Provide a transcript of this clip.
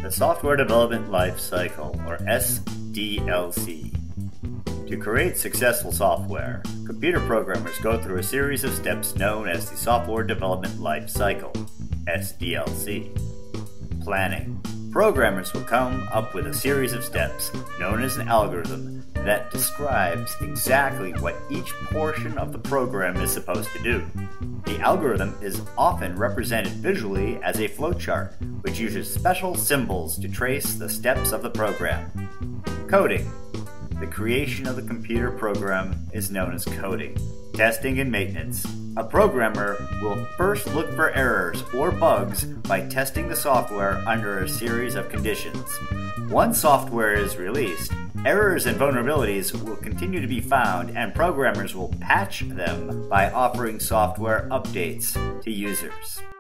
The Software Development Life Cycle, or SDLC. To create successful software, computer programmers go through a series of steps known as the Software Development Life Cycle, SDLC. Planning. Programmers will come up with a series of steps, known as an algorithm, that describes exactly what each portion of the program is supposed to do. The algorithm is often represented visually as a flowchart, which uses special symbols to trace the steps of the program. Coding. The creation of the computer program is known as coding. Testing and maintenance. A programmer will first look for errors or bugs by testing the software under a series of conditions. Once software is released, errors and vulnerabilities will continue to be found, and programmers will patch them by offering software updates to users.